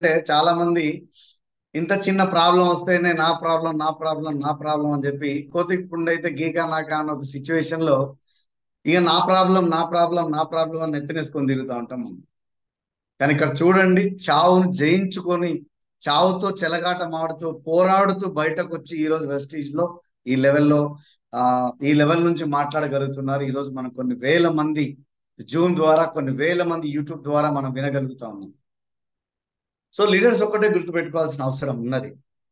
చాలా మంది ఇంత చిన్న ప్రాబ్లం వస్తేనే నా ప్రాబ్లం నా ప్రాబ్లం నా ప్రాబ్లం అని చెప్పి కోతికి పుండైతే గీకా నాకా అన్న ఒక సిచ్యువేషన్ లో ఇక నా ప్రాబ్లం నా ప్రాబ్లం నా ప్రాబ్లం అని ఎత్తినేసుకొని తిరుగుతూ ఉంటాం మనం. కానీ ఇక్కడ చూడండి, చావును జయించుకొని చావుతో చెలగాటమాడుతూ పోరాడుతూ బయటకు వచ్చి ఈ రోజు వెస్టీజ్ లో ఈ లెవెల్లో ఆ ఈ లెవెల్ నుంచి మాట్లాడగలుగుతున్నారు. ఈ రోజు మనం కొన్ని వేల మంది జూమ్ ద్వారా, కొన్ని వేల మంది యూట్యూబ్ ద్వారా మనం వినగలుగుతా ఉన్నాం. సో లీడర్స్ ఒక్కటే గుర్తుపెట్టుకోవాల్సిన అవసరం ఉన్నది.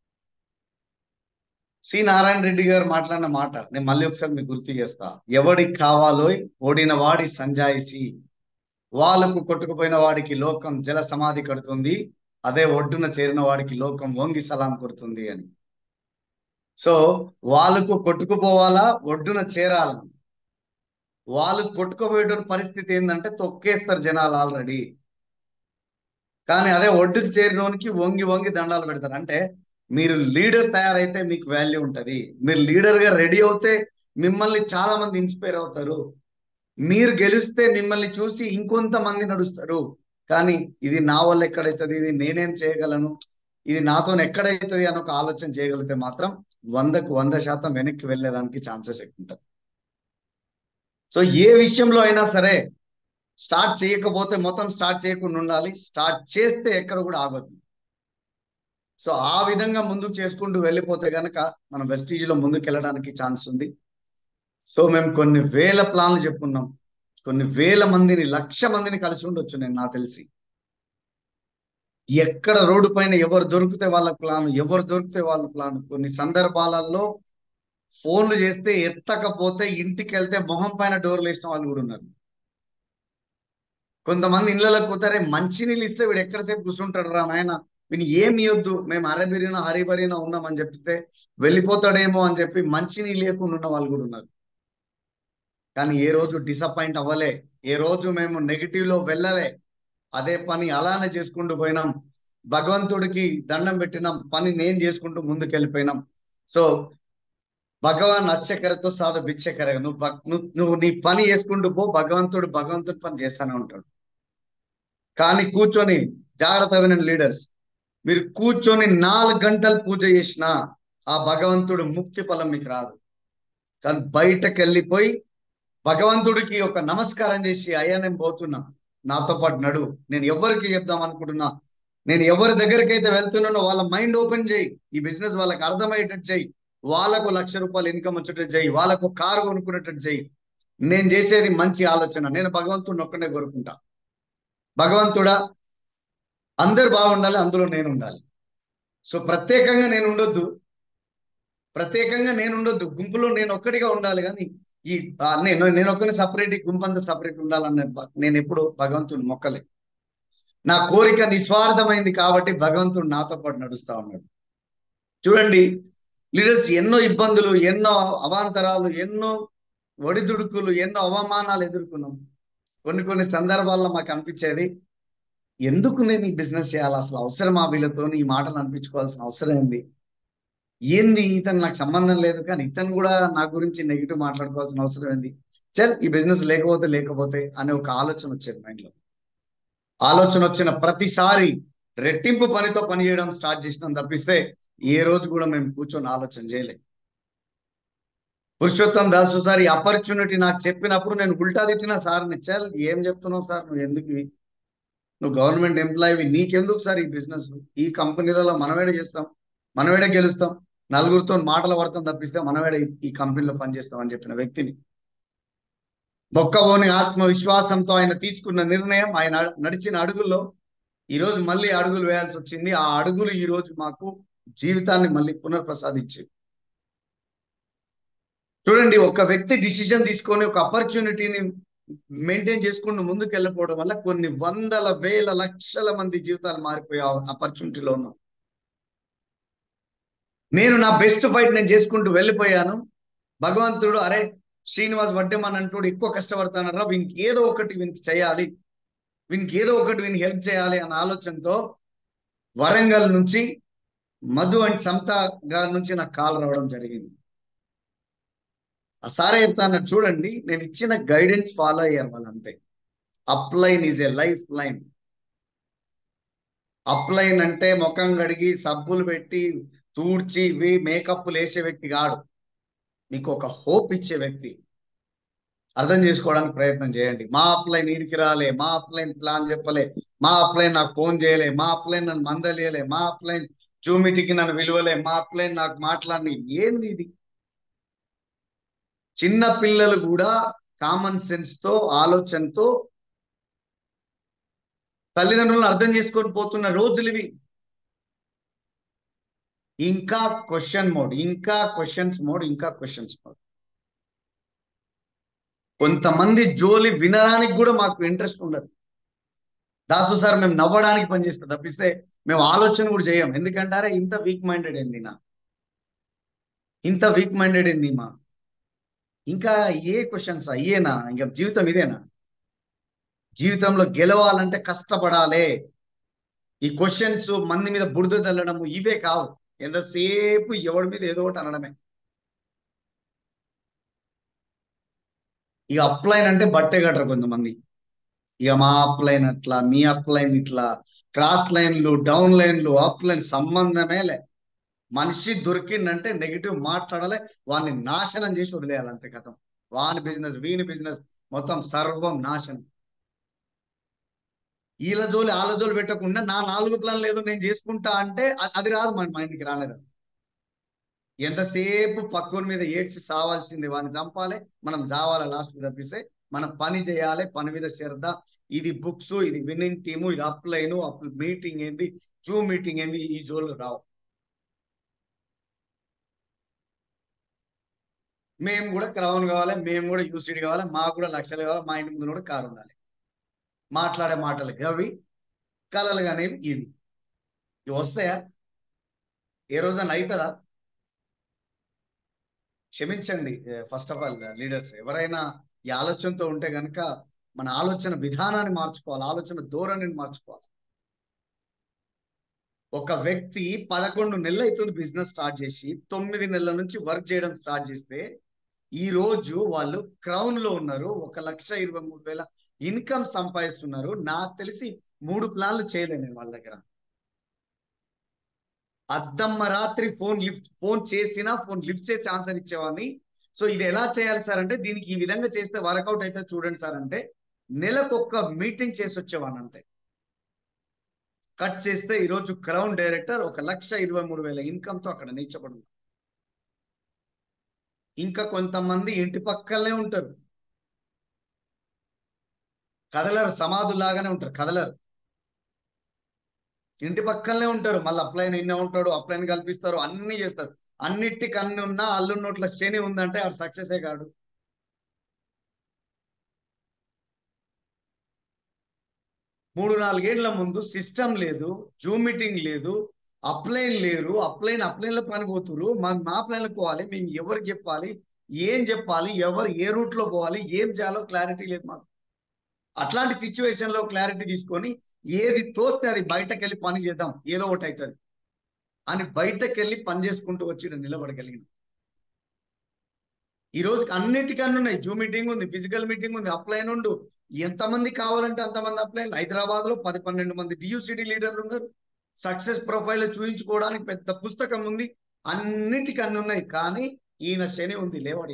సి నారాయణ రెడ్డి గారు మాట్లాడిన మాట నేను మళ్ళీ ఒకసారి మీకు గుర్తు చేస్తా. ఎవడికి కావాలో ఓడిన వాడి సంజాయిసి, వాళ్ళకు కొట్టుకుపోయిన వాడికి లోకం జల సమాధి కడుతుంది, అదే ఒడ్డున చేరిన వాడికి లోకం వంగి సలాం కొడుతుంది అని. సో వాళ్ళకు కొట్టుకుపోవాలా, ఒడ్డున చేరాలని. వాళ్ళు కొట్టుకుపోయే పరిస్థితి ఏంటంటే తొక్కేస్తారు జనాలు ఆల్రెడీ. కానీ అదే ఒడ్డుకు చేరినోనికి వంగి వంగి దండాలు పెడతారు. అంటే మీరు లీడర్ తయారైతే మీకు వాల్యూ ఉంటుంది. మీరు లీడర్ గా రెడీ అవుతే మిమ్మల్ని చాలా మంది ఇన్స్పైర్ అవుతారు. మీరు గెలిస్తే మిమ్మల్ని చూసి ఇంకొంతమంది నడుస్తారు. కానీ ఇది నా వల్ల ఎక్కడైతుంది, ఇది నేనేం చేయగలను, ఇది నాతో ఎక్కడైతుంది అని ఒక ఆలోచన చేయగలిగితే మాత్రం 100% వెనక్కి వెళ్ళేదానికి ఛాన్సెస్ ఎక్కువ ఉంటాయి. సో ఏ విషయంలో అయినా సరే స్టార్ట్ చేయకపోతే మొత్తం స్టార్ట్ చేయకుండా ఉండాలి, స్టార్ట్ చేస్తే ఎక్కడ కూడా ఆగొద్దు. సో ఆ విధంగా ముందుకు చేసుకుంటూ వెళ్ళిపోతే గనక మనం వెస్టీజ్ లో ముందుకు వెళ్ళడానికి ఛాన్స్ ఉంది. సో మేము కొన్ని వేల ప్లాన్లు చెప్పుకున్నాం, కొన్ని వేల మందిని, 1,00,000 మందిని కలిసి ఉండొచ్చు నేను నాకు తెలిసి. ఎక్కడ రోడ్డు పైన ఎవరు దొరికితే వాళ్ళ ప్లాన్, ఎవరు దొరికితే వాళ్ళ ప్లాన్. కొన్ని సందర్భాలలో ఫోన్లు చేస్తే ఎత్తకపోతే ఇంటికి వెళ్తే మొహం పైన డోర్లు వేసిన వాళ్ళు కూడా ఉన్నారు. కొంతమంది ఇళ్ళలోకి పోతారే, మంచినీళ్ళు ఇస్తే వీడు ఎక్కడసేపు కూర్చుంటాడు రా నాయన, వీని ఏమి ఇవ్వద్దు, మేము అరబిరినా హరిబరినా ఉన్నామని చెప్తే వెళ్ళిపోతాడేమో అని చెప్పి మంచినీళ్ళు లేకుండా ఉన్న వాళ్ళు కూడా ఉన్నారు. కానీ ఏ రోజు డిసప్పాయింట్ అవ్వలే, ఏ రోజు మేము నెగిటివ్ లో వెళ్ళలే. అదే పని అలానే చేసుకుంటూ పోయినాం. భగవంతుడికి దండం పెట్టినాం, పని నేను చేసుకుంటూ ముందుకెళ్ళిపోయినాం. సో భగవాన్ అచ్చకరతో సాధు బిచ్చకర, నువ్వు నీ పని చేసుకుంటూ పో, భగవంతుడి పని చేస్తానే ఉంటాడు. కానీ కూర్చొని, జాగ్రత్త వినండి లీడర్స్, మీరు కూర్చొని 4 గంటలు పూజ చేసినా ఆ భగవంతుడు ముక్తి ఫలం మీకు రాదు. కానీ బయటకు వెళ్ళిపోయి భగవంతుడికి ఒక నమస్కారం చేసి, అయ్యా నేను పోతున్నా, నాతో పాటు నడు, నేను ఎవరికి చెప్దాం అనుకుంటున్నా, నేను ఎవరి దగ్గరికి అయితే వెళ్తున్నానో వాళ్ళ మైండ్ ఓపెన్ చేయి, ఈ బిజినెస్ వాళ్ళకి అర్థమయ్యేటట్టు చేయి, వాళ్ళకు ₹1,00,000 ఇన్కమ్ వచ్చేటట్టు చేయి, వాళ్ళకు కారు కొనుక్కునేటట్టు చేయి. నేను చేసేది మంచి ఆలోచన. నేను భగవంతుడిని ఒక్కనే కోరుకుంటా, భగవంతుడా అందరు బాగుండాలి, అందులో నేను ఉండాలి. సో ప్రత్యేకంగా నేను ఉండొద్దు, గుంపులో నేను ఒక్కడిగా ఉండాలి. కానీ ఈ నేను ఒక్కడిని సపరేట్, ఈ గుంపు అంతా సపరేట్ ఉండాలన్న నేను ఎప్పుడు భగవంతుని మొక్కలే. నా కోరిక నిస్వార్థమైంది కాబట్టి భగవంతుడు నాతో పాటు నడుస్తా ఉన్నాడు. చూడండి లీడర్స్, ఎన్నో ఇబ్బందులు, ఎన్నో అవాంతరాలు, ఎన్నో ఒడిదుడుకులు, ఎన్నో అవమానాలు ఎదుర్కొన్నాం. కొన్ని సందర్భాల్లో మాకు అనిపించేది, ఎందుకు నేను ఈ బిజినెస్ చేయాలి, అసలు అవసరమా వీళ్ళతో ఈ మాటలు అనిపించుకోవాల్సిన అవసరం ఏంది, ఇతను నాకు సంబంధం లేదు, కానీ ఇతను కూడా నా గురించి నెగిటివ్ మాట్లాడుకోవాల్సిన అవసరం ఏంది, చల్ ఈ బిజినెస్ లేకపోతే అనే ఒక ఆలోచన వచ్చేది మైండ్ లో. ఆలోచన వచ్చిన ప్రతిసారి రెట్టింపు పనితో పని చేయడం స్టార్ట్ చేసినాం తప్పిస్తే ఏ రోజు కూడా మేము కూర్చొని ఆలోచన చేయలేదు. పురుషోత్తం దాస్ సార్ ఈ ఆపర్చునిటీ నాకు చెప్పినప్పుడు నేను ఉల్టా తెచ్చిన సార్ని, చల్ ఏం చెప్తున్నావు సార్, నువ్వు గవర్నమెంట్ ఎంప్లాయీ, నీకెందుకు సార్ ఈ బిజినెస్, ఈ కంపెనీలలో మనమేడే చేస్తాం, మనమేడే గెలుస్తాం, నలుగురితో మాటలు పడతాం తప్పిస్తే మనమేడే ఈ కంపెనీలో పనిచేస్తాం అని చెప్పిన వ్యక్తిని. మొక్కవోని ఆత్మవిశ్వాసంతో ఆయన తీసుకున్న నిర్ణయం, ఆయన నడిచిన అడుగుల్లో ఈ రోజు మళ్ళీ అడుగులు వేయాల్సి వచ్చింది. ఆ అడుగులు ఈ రోజు మాకు జీవితాన్ని మళ్ళీ పునర్ప్రసాదించి. చూడండి, ఒక వ్యక్తి డిసిజన్ తీసుకొని ఒక ఆపర్చునిటీని మెయింటైన్ చేసుకుంటూ ముందుకు వెళ్ళిపోవడం వల్ల కొన్ని వందల వేల లక్షల మంది జీవితాలు మారిపోయే ఆపర్చునిటీలో ఉన్నాం. నేను నా బెస్ట్ ఫైట్ నేను చేసుకుంటూ వెళ్ళిపోయాను. భగవంతుడు అరే శ్రీనివాస్ వడ్డేమన్ అంటూ ఎక్కువ కష్టపడతానరా, వీనికి ఏదో ఒకటి వీనికి చేయాలి, వీనికి హెల్ప్ చేయాలి అన్న ఆలోచనతో వరంగల్ నుంచి మధు అండ్ సమత గారి నుంచి నాకు కాల్ రావడం జరిగింది. ఆ సారే చెప్తాను, చూడండి నేను ఇచ్చిన గైడెన్స్ ఫాలో అయ్యారు వాళ్ళంతే. Up line is a life line. Upline అంటే ముఖం కడిగి సబ్బులు పెట్టి తూడ్చి మేకప్లు వేసే వ్యక్తి కాడు. మీకు ఒక హోప్ ఇచ్చే వ్యక్తి. అర్థం చేసుకోవడానికి ప్రయత్నం చేయండి. మా అప్లైన్ ఈడికి రాలే, మా అప్లైన్ ప్లాన్ చెప్పలే, మా అప్లైన్ నాకు ఫోన్ చేయలే, మా అప్లైన్ నన్ను మందలియలే, మా అప్లైన్ జూమ్ మీటింగ్కి నన్ను విలువలే, మా అప్లైన్ నాకు మాట్లాడి. ఏంది ఇది? చిన్న పిల్లలు కూడా కామన్ సెన్స్ తో, ఆలోచనతో తల్లిదండ్రులను అర్థం చేసుకొని పోతున్న రోజులు ఇవి. ఇంకా క్వశ్చన్ మోడ్, ఇంకా క్వశ్చన్స్ మోడ్, ఇంకా క్వశ్చన్స్ మోడ్. కొంతమంది జోలి వినడానికి కూడా మాకు ఇంట్రెస్ట్ ఉండదు. దాసు సార్ మేము నవ్వడానికి పనిచేస్తాం తప్పిస్తే మేము ఆలోచన కూడా చేయం. ఎందుకంటారా ఇంత వీక్ మైండెడ్ ఏంది నా, ఇంత వీక్ మైండెడ్ ఏంది మా, ఇంకా ఏ క్వశ్చన్స్ అయ్యేనా? ఇంకా జీవితం ఇదేనా? జీవితంలో గెలవాలంటే కష్టపడాలి. ఈ క్వశ్చన్స్ మంది మీద బురద చల్లడము ఇవే కావు. ఎంతసేపు ఎవరి మీద ఏదో ఒకటి అనడమే. ఇక అప్లైన్ అంటే బట్టే కట్టరు కొంతమంది. ఇక మా అప్లైన్ అట్లా, మీ అప్లైన్ ఇట్లా, క్రాస్ లైన్లు, డౌన్ లైన్లు, అప్ లైన్ సంబంధమే లే. మనిషి దొరికిందంటే నెగిటివ్ మాట్లాడాలి, వాడిని నాశనం చేసి వదిలేయాలి, అంతే కథం. వాని బిజినెస్, వీని బిజినెస్, మొత్తం సర్వం నాశనం. వీళ్ళ జోలి వాళ్ళ జోలి పెట్టకుండా నా 4 ప్లాన్లు ఏదో నేను చేసుకుంటా అంటే అది రాదు, మన మైండ్కి రాలేదు. ఎంతసేపు పక్కన మీద ఏడ్చి సావాల్సింది, వాడిని చంపాలి, మనం చావాలి లాస్ట్ తప్పిస్తే. మనం పని చేయాలి, పని మీద శ్రద్ధ. ఇది బుక్స్, ఇది విన్నింగ్ టీము, ఇది అప్లైన్, మీటింగ్ ఏంటి, జూమ్ మీటింగ్ ఏంటి, ఈ జోలు రావు. మేము కూడా క్రౌన్ కావాలి, మేము కూడా యూసీడీ కావాలి, మాకు కూడా లక్షలు కావాలి, మా ఇంటి ముందు కూడా కారు ఉండాలి. మాట్లాడే మాటలు గవి, కళలు కానీ ఇవి ఇవి వస్తాయా? ఏ రోజైనా అవుతుందా? క్షమించండి. ఫస్ట్ ఆఫ్ ఆల్ లీడర్స్ ఎవరైనా ఈ ఆలోచనతో ఉంటే కనుక మన ఆలోచన విధానాన్ని మార్చుకోవాలి, ఆలోచన ధోరణిని మార్చుకోవాలి. ఒక వ్యక్తి 11 నెలలు అవుతుంది బిజినెస్ స్టార్ట్ చేసి, 9 నెలల నుంచి వర్క్ చేయడం స్టార్ట్ చేస్తే ఈ రోజు వాళ్ళు క్రౌన్ లో ఉన్నారు. 1,23,000 ఇన్కమ్ సంపాదిస్తున్నారు. నాకు తెలిసి 3 ప్లాన్లు చేయలేను నేను వాళ్ళ దగ్గర. అద్దమ్మ రాత్రి ఫోన్ చేసినా ఫోన్ లిఫ్ట్ చేసి ఆన్సర్ ఇచ్చేవాడిని. సో ఇది ఎలా చేయాలి సార్ అంటే, దీనికి ఈ విధంగా చేస్తే వర్కౌట్ అయితే చూడండి సార్ అంటే, నెలకొక్క మీటింగ్ చేసి వచ్చేవాడిని అంతే. కట్ చేస్తే ఈరోజు క్రౌన్ డైరెక్టర్ 1,23,000 ఇన్కమ్ తో అక్కడ నిల్చబడి. ఇంకా కొంతమంది ఇంటి పక్కనే ఉంటారు, కదలరు, సమాధులాగానే ఉంటారు, కదలరు. ఇంటి పక్కనే ఉంటారు, మళ్ళీ అప్లైన్ ఎన్నే ఉంటాడు, అప్లైన్ కల్పిస్తారు, అన్ని చేస్తారు. అన్నిటికి అన్ని ఉన్నా అల్లు నోట్ల శని ఉందంటే ఆడు సక్సెసే కాడు. 3-4 ఏళ్ల ముందు సిస్టమ్ లేదు, జూమ్ మీటింగ్ లేదు, అప్లైన్ లేరు, అప్లైన్ల పని పోతురు. మా ప్లైన్లకు పోవాలి, మేము ఎవరికి చెప్పాలి, ఏం చెప్పాలి, ఎవరు ఏ రూట్ లో పోవాలి, ఏం చేయాలో క్లారిటీ లేదు మాకు. అట్లాంటి సిచ్యువేషన్ లో క్లారిటీ తీసుకొని ఏది తోస్తే అది బయటకు వెళ్ళి పని చేద్దాం, ఏదో ఒకటి అవుతుంది అని బయటకు వెళ్ళి పని చేసుకుంటూ వచ్చి నిలబడగలిగింది. ఈ రోజుకి అన్నిటికన్నా ఉన్నాయి. జూమ్ మీటింగ్ ఉంది, ఫిజికల్ మీటింగ్ ఉంది, అప్లైన్ ఉండు. ఎంతమంది కావాలంటే అంతమంది అప్లైన్. హైదరాబాద్ లో 10-12 మంది డియూసిటీ లీడర్లు ఉన్నారు. సక్సెస్ ప్రొఫైల్ చూయించుకోవడానికి పెద్ద పుస్తకం ఉంది. అన్నిటికీ అన్ని ఉన్నాయి, కానీ ఈయన శని ఉంది, లేవాడి.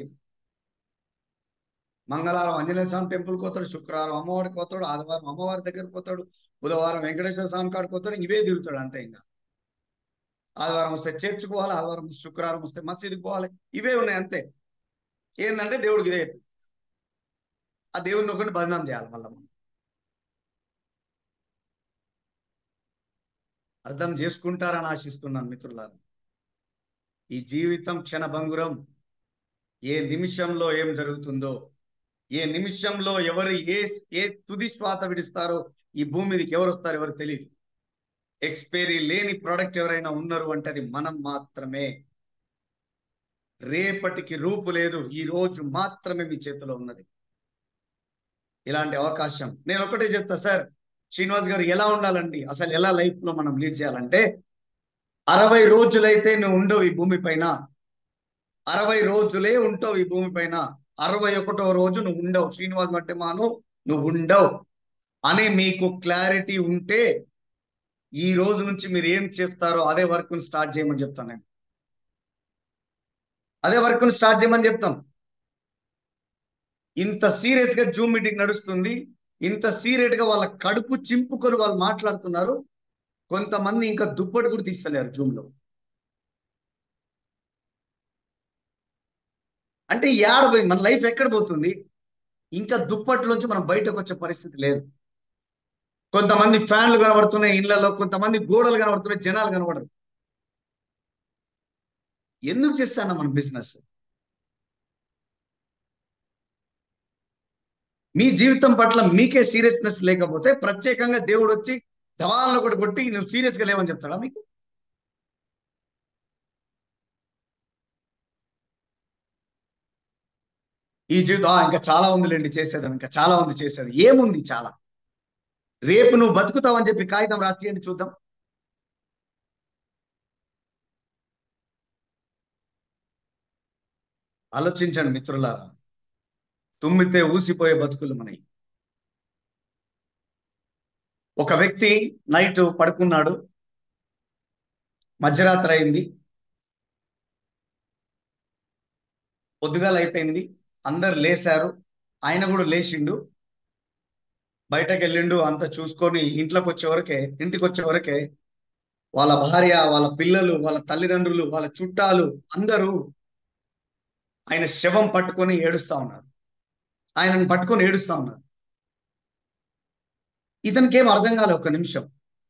మంగళవారం ఆంజనేయ స్వామి టెంపుల్కి పోతాడు, శుక్రవారం అమ్మవారికి పోతాడు, ఆదివారం అమ్మవారి దగ్గరికి పోతాడు, బుధవారం వెంకటేశ్వర స్వామి కాడికి పోతాడు. ఇవే తిరుగుతాడు అంతే. ఇంకా ఆదివారం వస్తే చర్చికి పోవాలి, ఆదివారం శుక్రవారం వస్తే మసీదుకి పోవాలి. ఇవే ఉన్నాయి అంతే. ఏంటంటే దేవుడికి ఇదే, ఆ దేవుడిని ఒకటి బదనాం చేయాలి మళ్ళీ మనం. అర్థం చేసుకుంటారని ఆశిస్తున్నాను మిత్రులారా. ఈ జీవితం క్షణభంగురం. ఏ నిమిషంలో ఏం జరుగుతుందో, ఏ నిమిషంలో ఎవరు ఏ ఏ తుది శ్వాస విడిస్తారో, ఈ భూమి మీదకి ఎవరు వస్తారో ఎవరు తెలియదు. ఎక్స్పైరీ లేని ప్రోడక్ట్ ఎవరైనా ఉన్నారు అంటే అది మనం మాత్రమే. రేపటికి రూపు లేదు, ఈ రోజు మాత్రమే మీ చేతిలో ఉన్నది. ఇలాంటి అవకాశం నేను ఒకటే చెప్తా సార్. శ్రీనివాస్ గారు ఎలా ఉండాలండి, అసలు ఎలా లైఫ్ లో మనం లీడ్ చేయాలంటే, 60 రోజులైతే నువ్వు ఉండవు ఈ భూమి పైన, 60 రోజులే ఉంటావు ఈ భూమి పైన, 61వ రోజు నువ్వు ఉండవు. శ్రీనివాస్ అంటే మాను, నువ్వు ఉండవు అని మీకు క్లారిటీ ఉంటే ఈ రోజు నుంచి మీరు ఏం చేస్తారో అదే వర్క్ ని స్టార్ట్ చేయమని చెప్తాను నేను. అదే వర్క్ ని స్టార్ట్ చేయమని చెప్తాం. ఇంత సీరియస్ గా జూమ్ మీటింగ్ నడుస్తుంది, ఇంత సీరియస్ గా వాళ్ళ కడుపు చింపుకొని వాళ్ళు మాట్లాడుతున్నారు. కొంతమంది ఇంకా దుప్పటి కూడా తీస్తలేరు జూమ్ లో. అంటే ఏడబోయింది మన లైఫ్, ఎక్కడ పోతుంది? ఇంకా దుప్పట్లోంచి మనం బయటకు వచ్చే పరిస్థితి లేదు. కొంతమంది ఫ్యాన్లు కనబడుతున్నాయి ఇళ్లలో, కొంతమంది గోడలు కనబడుతున్నాయి, జనాలు కనబడరు. ఎందుకు చేస్తాను మన బిజినెస్? మీ జీవితం పట్ల మీకే సీరియస్నెస్ లేకపోతే ప్రత్యేకంగా దేవుడు వచ్చి దవాలను కూడా కొట్టి నువ్వు సీరియస్ గా లేవని చెప్తాడా మీకు? ఈ జీవితం ఇంకా చాలా ఉందిలేండి చేసేది, ఇంకా చాలా ఉంది చేసేది. ఏముంది చాలా? రేపు నువ్వు బతుకుతావని చెప్పి కాగితం రాసియండి చూద్దాం. ఆలోచించండి మిత్రులారా. తుమ్మితే ఊసిపోయే బతుకులు మనవి. ఒక వ్యక్తి నైట్ పడుకున్నాడు, మధ్యరాత్రి అయింది, పొద్దుగాల అయిపోయింది, అందరు లేశారు, ఆయన కూడా లేచిండు, బయటకు వెళ్ళిండు, అంతా చూసుకొని ఇంటికి వచ్చే వరకే వాళ్ళ భార్య, వాళ్ళ పిల్లలు, వాళ్ళ తల్లిదండ్రులు, వాళ్ళ చుట్టాలు అందరూ ఆయన శవం పట్టుకొని ఏడుస్తా ఉన్నారు. ఆయనను పట్టుకొని ఏడుస్తా ఉన్నారు. ఇతనికి ఏం అర్థం కాలే ఒక్క నిమిషం.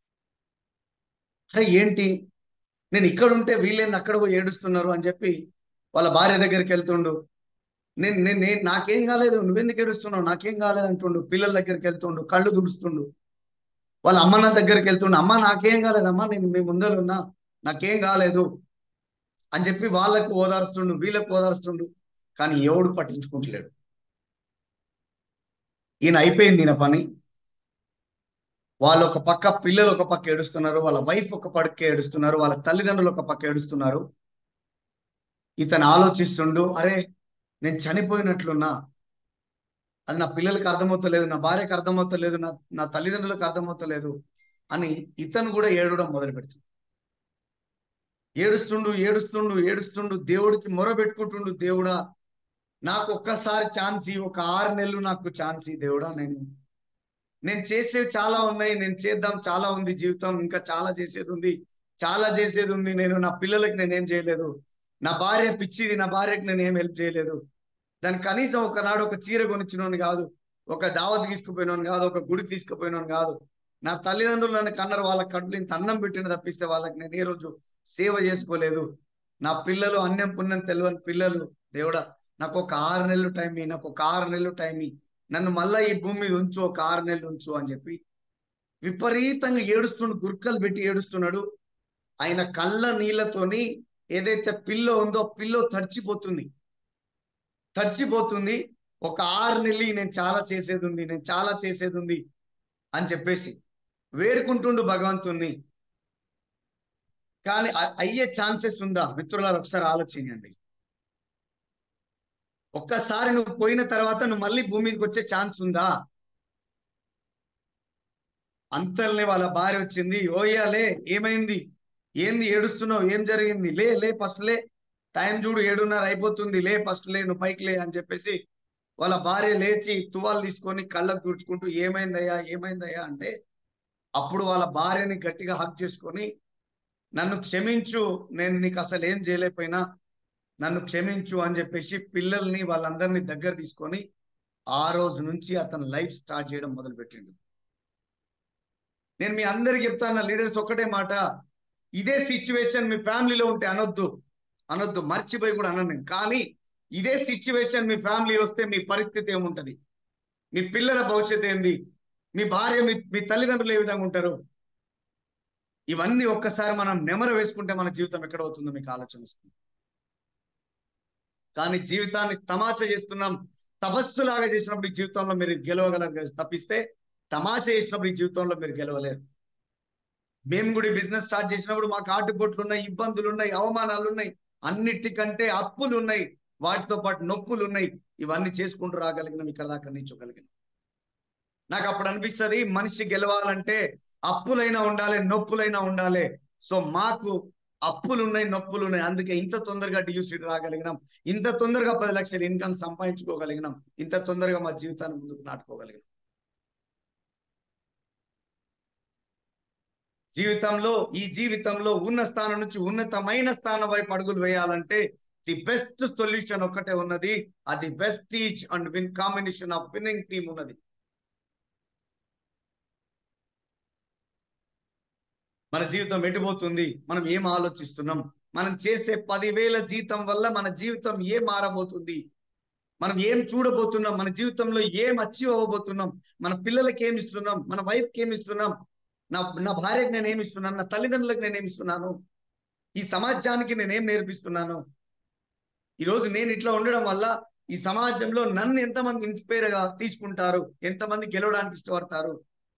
అరే ఏంటి, నేను ఇక్కడ ఉంటే వీళ్ళేంది అక్కడ పోయి ఏడుస్తున్నారు అని చెప్పి వాళ్ళ భార్య దగ్గరికి వెళ్తుండు. నేను నాకేం కాలేదు, నువ్వెందుకు ఏడుస్తున్నావు, నాకేం కాలేదు అంటుండు. పిల్లల దగ్గరికి వెళ్తుండు, కళ్ళు తుడుస్తుండు. వాళ్ళ అమ్మన్న దగ్గరికి వెళ్తుండు, అమ్మ నాకేం కాలేదమ్మా, నేను మీ ముందర ఉన్నా, నాకేం కాలేదు అని చెప్పి వాళ్ళకు ఓదారుస్తుండు, వీళ్ళకు ఓదారుస్తుండు. కానీ ఎవడు పట్టించుకుంటలేడు. ఈయన అయిపోయింది ఈయన పని. వాళ్ళు ఒక పక్క, పిల్లలు ఒక పక్క ఏడుస్తున్నారు, వాళ్ళ వైఫ్ ఒక పక్క ఏడుస్తున్నారు, వాళ్ళ తల్లిదండ్రులు ఒక పక్క ఏడుస్తున్నారు. ఇతను ఆలోచిస్తుండు, అరే నేను చనిపోయినట్లున్నా, అది నా పిల్లలకి అర్థమవుతలేదు, నా భార్యకు అర్థమవుతలేదు, నా నా తల్లిదండ్రులకు అర్థమవుతలేదు అని ఇతను కూడా ఏడవడం మొదలు పెడుతుంది. ఏడుస్తుండు ఏడుస్తుండు ఏడుస్తుండు, దేవుడికి మొర పెట్టుకుంటుండు. దేవుడా నాకు ఒక్కసారి ఛాన్స్ ఇవ్వు, ఒక 6 నెలలు నాకు ఛాన్స్ ఇవ్వు దేవుడా. నేను చేసేవి చాలా ఉన్నాయి, నేను చేద్దాం చాలా ఉంది, జీవితం ఇంకా చాలా చేసేది ఉంది, చాలా చేసేది ఉంది. నేను నా పిల్లలకి నేనేం చేయలేదు, నా భార్య పిచ్చిది, నా భార్యకి నేను ఏం హెల్ప్ చేయలేదు. దానికి కనీసం ఒకనాడు ఒక చీర కొనిచ్చినోని కాదు, ఒక దావత్ తీసుకుపోయినోని కాదు, ఒక గుడికి తీసుకుపోయినోని కాదు. నా తల్లిదండ్రులు నన్ను కన్నారు, వాళ్ళ కడుపులో ఇంత అన్నం పెట్టిన తప్పిస్తే వాళ్ళకి నేను ఏ రోజు సేవ చేసుకోలేదు. నా పిల్లలు అన్నం పుణ్యం తెలియని పిల్లలు. దేవుడా నాకు ఒక 6 నెలలు టైం ఇయ్యి, నాకు ఒక 6 నెలలు టైం ఇయ్యి, నన్ను మళ్ళా ఈ భూమి మీద ఉంచు, ఒక 6 నెలలు ఉంచు అని చెప్పి విపరీతంగా ఏడుస్తుండు, గుర్కలు పెట్టి ఏడుస్తున్నాడు. ఆయన కళ్ళ నీళ్లతోని ఏదైతే పిల్లో ఉందో పిల్లో తడిచిపోతుంది, తడిచిపోతుంది. ఒక 6 నెలలు నేను చాలా చేసేది ఉంది, నేను చాలా చేసేది ఉంది అని చెప్పేసి వేడుకుంటుండు భగవంతుణ్ణి. కానీ అయ్యే ఛాన్సెస్ ఉందా మిత్రులారు? ఒకసారి ఆలోచించండి. ఒక్కసారి నువ్వు పోయిన తర్వాత నువ్వు మళ్ళీ భూమి మీదకి వచ్చే ఛాన్స్ ఉందా? అంతల్నే వాళ్ళ భార్య వచ్చింది, ఓయ్యాలే ఏమైంది, ఏంది ఏడుస్తున్నావు, ఏం జరిగింది, లే లే ఫస్ట్ లే, టైం చూడు 7:30 అయిపోతుంది, లే ఫస్ట్ లే, నువ్వు పైకి లే అని చెప్పేసి వాళ్ళ భార్య లేచి తువాలు తీసుకొని కళ్ళకు తుడుచుకుంటూ ఏమైందయ్యా ఏమైందయ్యా అంటే, అప్పుడు వాళ్ళ భార్యని గట్టిగా హక్ చేసుకొని, నన్ను క్షమించు, నేను నీకు అసలు ఏం చేయలేకపోయినా నన్ను క్షమించు అని చెప్పేసి పిల్లల్ని వాళ్ళందరినీ దగ్గర తీసుకొని ఆ రోజు నుంచి అతను లైఫ్ స్టార్ట్ చేయడం మొదలు పెట్టిండు. నేను మీ అందరికి చెప్తాను లీడర్స్ ఒక్కటే మాట, ఇదే సిచ్యువేషన్ మీ ఫ్యామిలీలో ఉంటే అనొద్దు, అనొద్దు, మర్చిపోయి కూడా అనను నేను. కానీ ఇదే సిచ్యువేషన్ మీ ఫ్యామిలీలో వస్తే మీ పరిస్థితి ఏముంటది, మీ పిల్లల భవిష్యత్తు ఏంది, మీ భార్య, మీ తల్లిదండ్రులు ఏ విధంగా ఉంటారు, ఇవన్నీ ఒక్కసారి మనం నెమరు వేసుకుంటే మన జీవితం ఎక్కడ అవుతుందో మీకు ఆలోచన వస్తుంది. కానీ జీవితాన్ని తమాషా చేస్తున్నాం, తపస్సులాగా చేసినప్పుడు ఈ జీవితంలో మీరు గెలవగలరు తప్పిస్తే తమాషా చేసినప్పుడు ఈ జీవితంలో మీరు గెలవలేరు. మేము కూడా బిజినెస్ స్టార్ట్ చేసినప్పుడు మాకు ఆటుపోట్లు ఉన్నాయి, ఇబ్బందులు ఉన్నాయి, అవమానాలు ఉన్నాయి, అన్నిటికంటే అప్పులు ఉన్నాయి, వాటితో పాటు నొప్పులు ఉన్నాయి. ఇవన్నీ చేసుకుంటూ రాగలిగినాం, ఇక్కడ దాకా నిల్చోగలిగినాం. నాకు అప్పుడు అనిపిస్తుంది, మనిషి గెలవాలంటే అప్పులైనా ఉండాలి, నొప్పులైనా ఉండాలి. సో మాకు అప్పులు ఉన్నాయి, నొప్పులు ఉన్నాయి, అందుకే ఇంత తొందరగా డియూసీటీ రాగలిగినాం, ఇంత తొందరగా 10 లక్షల ఇన్కమ్ సంపాదించుకోగలిగినాం, ఇంత తొందరగా మా జీవితాన్ని ముందుకు నాటుకోగలిగినాం. ఈ జీవితంలో ఉన్న స్థానం నుంచి ఉన్నతమైన స్థానం వైపు అడుగులు వేయాలంటే ది బెస్ట్ సొల్యూషన్ ఒక్కటే ఉన్నది, అది వెస్టీజ్ and win combination of winning team ఉన్నది. మన జీవితం ఎటుపోతుంది, మనం ఏం ఆలోచిస్తున్నాం, మనం చేసే 10,000 జీతం వల్ల మన జీవితం ఏం మారబోతుంది, మనం ఏం చూడబోతున్నాం, మన జీవితంలో ఏం అచీవ్ అవ్వబోతున్నాం, మన పిల్లలకి ఏమి ఇస్తున్నాం, మన వైఫ్కి ఏమి ఇస్తున్నాం, నా నా భార్యకి నేను ఏమి ఇస్తున్నాను, నా తల్లిదండ్రులకు నేను ఏమి ఇస్తున్నాను, ఈ సమాజానికి నేనేం నేర్పిస్తున్నాను. ఈరోజు నేను ఇట్లా ఉండడం వల్ల ఈ సమాజంలో నన్ను ఎంతమంది ఇన్స్పైర్ గా తీసుకుంటారు, ఎంతమంది గెలవడానికి ఇష్టపడతారు.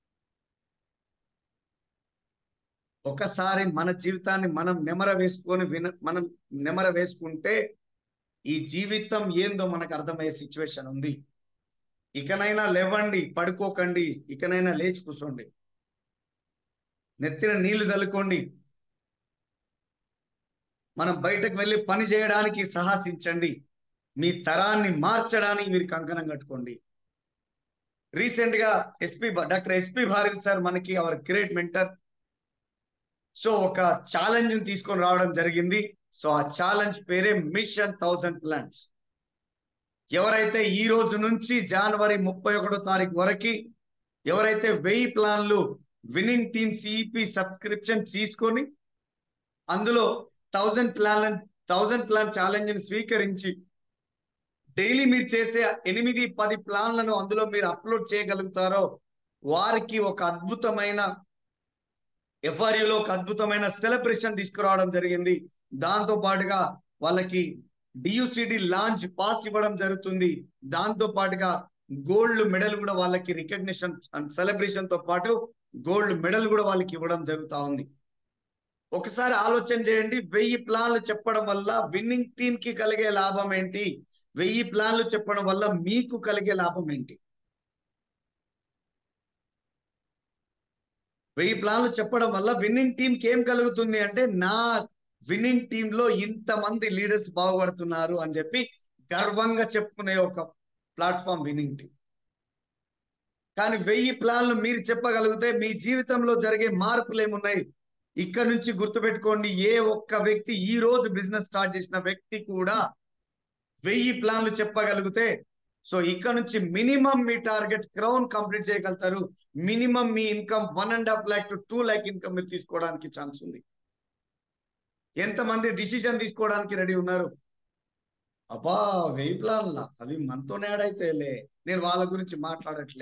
ఒకసారి మన జీవితాన్ని మనం నెమర వేసుకొని మనం నెమర వేసుకుంటే ఈ జీవితం ఏందో మనకు అర్థమయ్యే సిచ్యువేషన్ ఉంది. ఇకనైనా లేవండి, పడుకోకండి, ఇకనైనా లేచి కూర్చోండి, నెత్తిన నీళ్లు చల్లుకోండి, మనం బయటకు వెళ్ళి పని చేయడానికి సాహసించండి, మీ తరాన్ని మార్చడానికి మీరు కంకణం కట్టుకోండి. రీసెంట్ గా డాక్టర్ ఎస్పి భారతి సార్ మనకి అవర్ గ్రేట్ మెంటర్. సో ఒక ఛాలెంజ్ తీసుకొని రావడం జరిగింది. సో ఆ ఛాలెంజ్ పేరే మిషన్ 1000 ప్లాన్స్. ఎవరైతే ఈ రోజు నుంచి జనవరి 31వ తారీఖు వరకు ఎవరైతే 1000 ప్లాన్లు విన్నింగ్ టీమ్ సిఇపి సబ్స్క్రిప్షన్ తీసుకొని అందులో 1000 ప్లాన్ ఛాలెంజ్ ని స్వీకరించి డైలీ మీరు చేసే 8-10 ప్లాన్లను అందులో మీరు అప్లోడ్ చేయగలుగుతారో వారికి ఒక అద్భుతమైన ఎఫ్ఆర్యూలో ఒక అద్భుతమైన సెలబ్రేషన్ తీసుకురావడం జరిగింది. దాంతో పాటుగా వాళ్ళకి డియుసిడి లాంచ్ పాస్ ఇవ్వడం జరుగుతుంది. దాంతో పాటుగా గోల్డ్ మెడల్ కూడా వాళ్ళకి రికగ్నిషన్ అండ్ సెలబ్రేషన్ తో పాటు గోల్డ్ మెడల్ కూడా వాళ్ళకి ఇవ్వడం జరుగుతా ఉంది. ఒకసారి ఆలోచన చేయండి, 1000 ప్లాన్లు చెప్పడం వల్ల విన్నింగ్ టీమ్ కి కలిగే లాభం ఏంటి, 1000 ప్లాన్లు చెప్పడం వల్ల మీకు కలిగే లాభం ఏంటి. 1000 ప్లాన్లు చెప్పడం వల్ల విన్నింగ్ టీమ్ కి ఏం కలుగుతుంది అంటే, నా విన్నింగ్ టీమ్ లో ఇంతమంది లీడర్స్ బాగుపడుతున్నారు అని చెప్పి గర్వంగా చెప్పుకునే ఒక ప్లాట్ఫామ్ విన్నింగ్ టీమ్. కానీ 1000 ప్లాన్లు మీరు చెప్పగలిగితే మీ జీవితంలో జరిగే మార్పులు ఏమున్నాయి. ఇక్కడ నుంచి గుర్తుపెట్టుకోండి, ఏ ఒక్క వ్యక్తి ఈ రోజు బిజినెస్ స్టార్ట్ చేసిన వ్యక్తి కూడా 1000 ప్లాన్లు చెప్పగలిగితే సో ఇక్కడ నుంచి మినిమం మీ టార్గెట్ క్రౌన్ కంప్లీట్ చేయగలుగుతారు. మినిమం మీ income 1.5 lakh to 2 lakh income మీరు తీసుకోవడానికి ఛాన్స్ ఉంది. ఎంతమంది డిసిషన్ తీసుకోవడానికి రెడీ ఉన్నారు? అబ్బా 1000 ప్లాన్లా, అవి మనతోనే ఆడైతేలే, నేను వాళ్ళ గురించి మాట్లాడట్లే,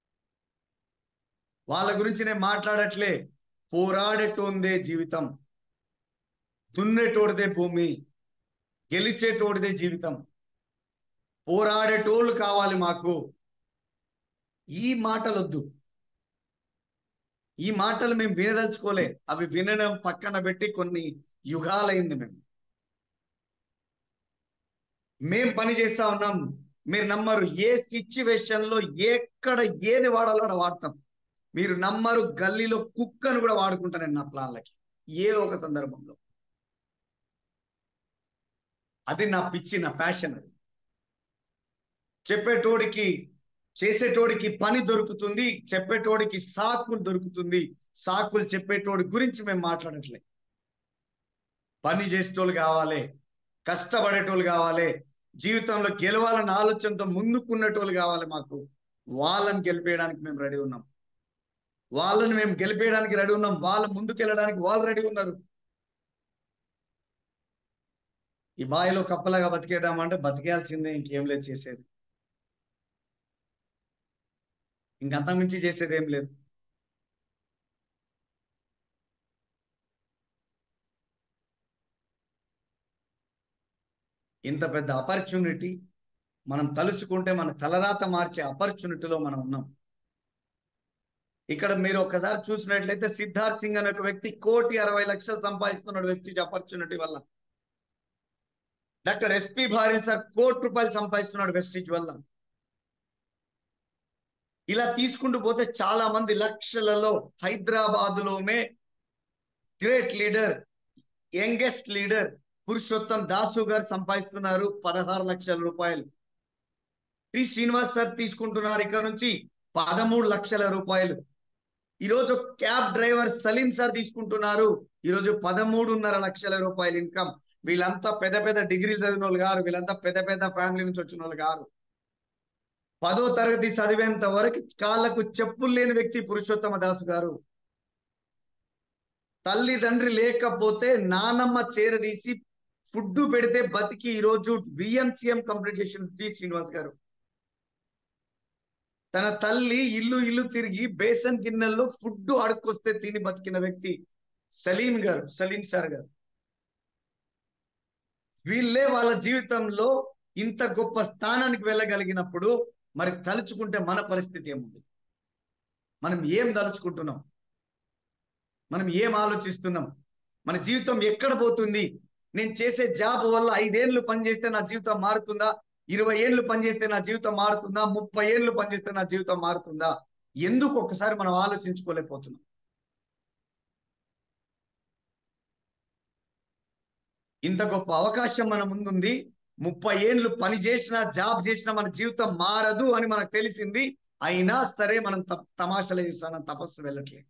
పోరాడేటోందే జీవితం, దున్నేటోడిదే భూమి, గెలిచేటోడిదే జీవితం, పోరాడేటోళ్ళు కావాలి మాకు. ఈ మాటలు వద్దు, ఈ మాటలు మేము వినదలుచుకోలే, అవి వినడం పక్కన పెట్టి కొన్ని యుగాలైంది. మేము పని చేస్తా ఉన్నాం, మీరు నమ్మరు. ఏ సిచ్యువేషన్ లో ఎక్కడ ఏది వాడాలో వాడతాం, మీరు నమ్మరు. గల్లీలో కుక్కను కూడా వాడుకుంటాను నా ప్లాన్లకి ఏదో ఒక సందర్భంలో. అది నా పిచ్చి, నా ప్యాషన్. అది చెప్పేటోడికి చేసేటోడికి పని దొరుకుతుంది, చెప్పేటోడికి సాకులు దొరుకుతుంది. సాకులు చెప్పేటోడి గురించి మేము మాట్లాడట్లే. పని చేసేటోళ్ళు కావాలి, కష్టపడేటోళ్ళు కావాలి, జీవితంలో గెలవాలన్న ఆలోచనతో ముందుకున్నటోళ్ళు కావాలి మాకు. వాళ్ళని గెలిపేయడానికి మేము రెడీ ఉన్నాం, వాళ్ళ ముందుకు వెళ్ళడానికి వాళ్ళు రెడీ ఉన్నారు. ఈ బాయిలో కప్పలాగా బతికేద్దామంటే బతికేయాల్సిందే, ఇంకేం లేదు చేసేది, ఇంకంతకుమించి చేసేది ఏం లేదు. ఇంత పెద్ద ఆపర్చునిటీ మనం తలుచుకుంటే మన తలరాత మార్చే ఆపర్చునిటీలో మనం ఉన్నాం. ఇక్కడ మీరు ఒకసారి చూసినట్లయితే సిద్ధార్థ్ సింగ్ అనే ఒక వ్యక్తి 1,60,00,000 సంపాదిస్తున్నాడు వెస్టీజ్ ఆపర్చునిటీ వల్ల. డాక్టర్ ఎస్పి భారతి సార్ 1,00,00,000 రూపాయలు సంపాదిస్తున్నాడు వెస్టీజ్ వల్ల. ఇలా తీసుకుంటూ పోతే చాలా మంది లక్షలలో హైదరాబాద్లోనే great leader, youngest leader Purushottam Dasu గారు సంపాదిస్తున్నారు 16 లక్షల రూపాయలు. టి శ్రీనివాస్ సార్ తీసుకుంటున్నారు ఇక్కడ నుంచి 13 లక్షల రూపాయలు. ఈరోజు క్యాబ్ డ్రైవర్ సలీం సార్ తీసుకుంటున్నారు ఈరోజు 13.5 లక్షల రూపాయలు ఇన్కమ్. వీళ్ళంతా పెద్ద పెద్ద డిగ్రీలు చదివిన వాళ్ళు గారు, వీళ్ళంతా పెద్ద పెద్ద ఫ్యామిలీ నుంచి వచ్చిన వాళ్ళు గారు. 10వ తరగతి చదివేంత వరకు కాళ్ళకు చెప్పులు లేని వ్యక్తి పురుషోత్తమ దాసు గారు. తల్లిదండ్రి లేకపోతే నానమ్మ చేరదీసి ఫుడ్ పెడితే బతికి ఈరోజు విఎంసీఎం కంప్లీట్ చేసిన టి శ్రీనివాస్ గారు. తన తల్లి ఇల్లు ఇల్లు తిరిగి బేసన్ గిన్నెల్లో ఫుడ్ అడుక్కొస్తే తిని బతికిన వ్యక్తి సలీం గారు, సలీం సార్ గారు. వీళ్ళే వాళ్ళ జీవితంలో ఇంత గొప్ప స్థానానికి వెళ్ళగలిగినప్పుడు మరి తలుచుకుంటే మన పరిస్థితి ఏముంది? మనం ఏం తలుచుకుంటున్నాం? మనం ఏం ఆలోచిస్తున్నాం? మన జీవితం ఎక్కడ పోతుంది? నేను చేసే జాబ్ వల్ల 5 ఏళ్ళు పనిచేస్తే నా జీవితం మారుతుందా? 20 ఏళ్ళు పనిచేస్తే నా జీవితం మారుతుందా? 30 ఏళ్ళు పనిచేస్తే నా జీవితం మారుతుందా? ఎందుకు ఒక్కసారి మనం ఆలోచించుకోలేకపోతున్నాం? ఇంత గొప్ప అవకాశం మన ముందుంది. 30 ఏళ్ళు పని చేసినా జాబ్ చేసినా మన జీవితం మారదు అని మనకు తెలిసింది. అయినా సరే మనం తమాషాలు చేస్తానం, తపస్సు వెళ్ళట్లేదు.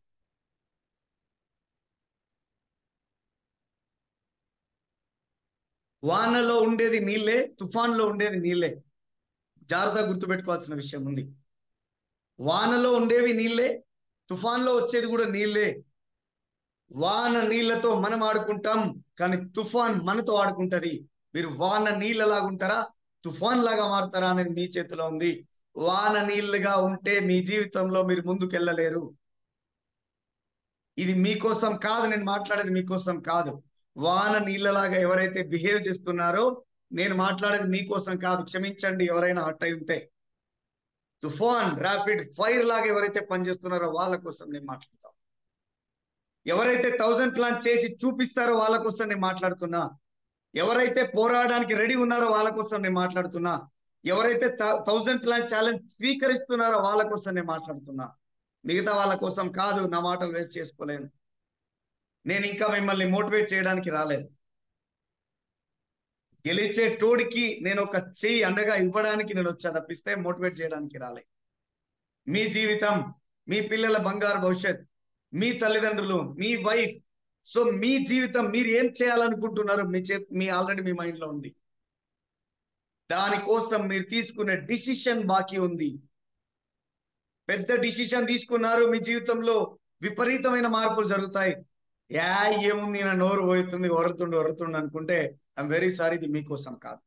వానలో ఉండేది నీళ్ళే, తుఫాన్లో ఉండేది నీళ్ళే. జాగ్రత్తగా గుర్తుపెట్టుకోవాల్సిన విషయం ఉంది. వానలో ఉండేవి నీళ్ళే, తుఫాన్లో వచ్చేది కూడా నీళ్ళే. వాన నీళ్లతో మనం ఆడుకుంటాం, కానీ తుఫాన్ మనతో ఆడుకుంటది. మీరు వాన నీళ్ళలాగా ఉంటారా, తుఫాన్ లాగా మారుతారా అనేది మీ చేతిలో ఉంది. వాన నీళ్ళుగా ఉంటే మీ జీవితంలో మీరు ముందుకెళ్ళలేరు. ఇది మీకోసం కాదు, నేను మాట్లాడేది మీకోసం కాదు. వాన నీళ్ళలాగా ఎవరైతే బిహేవ్ చేస్తున్నారో, నేను మాట్లాడేది మీకోసం కాదు. క్షమించండి ఎవరైనా హర్ట్ అయి ఉంటే. తుఫాన్, ర్యాపిడ్ ఫైర్ లాగా ఎవరైతే పనిచేస్తున్నారో వాళ్ళ కోసం నేను మాట్లాడతాను. ఎవరైతే 1000 ప్లాన్ చేసి చూపిస్తారో వాళ్ళ కోసం నేను మాట్లాడుతున్నా. ఎవరైతే పోరాడడానికి రెడీ ఉన్నారో వాళ్ళ కోసం నేను మాట్లాడుతున్నా. ఎవరైతే 1000 ప్లాన్ ఛాలెంజ్ స్వీకరిస్తున్నారో వాళ్ళ కోసం నేను మాట్లాడుతున్నా. మిగతా వాళ్ళ కోసం కాదు. నా మాటలు వేస్ట్ చేసుకోలేను. నేను ఇంకా మిమ్మల్ని మోటివేట్ చేయడానికి రాలేదు. గెలిచే తోడికి నేను ఒక చెయ్యి అండగా ఇవ్వడానికి నేను వచ్చా తప్పిస్తే మోటివేట్ చేయడానికి రాలే. మీ జీవితం, మీ పిల్లల బంగారు భవిష్యత్, మీ తల్లిదండ్రులు, మీ వైఫ్, సో మీ జీవితం మీరు ఏం చేయాలనుకుంటున్నారు మీ ఆల్రెడీ మీ మైండ్ లో ఉంది. దానికోసం మీరు తీసుకునే డిసిషన్ బాకీ ఉంది. పెద్ద డిసిషన్ తీసుకున్నారు, మీ జీవితంలో విపరీతమైన మార్పులు జరుగుతాయి. ఏముంది నా నోరు పోతుంది, వరుతుండు అనుకుంటే ఐఎమ్ వెరీ సారీ, ఇది మీకోసం కాదు.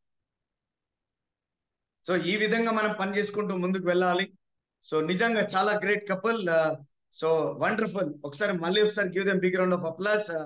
సో ఈ విధంగా మనం పని చేసుకుంటూ ముందుకు వెళ్ళాలి. సో నిజంగా చాలా గ్రేట్ కపుల్. So wonderful. ఒకసారి మళ్ళీ ఒకసారి give them big round of applause.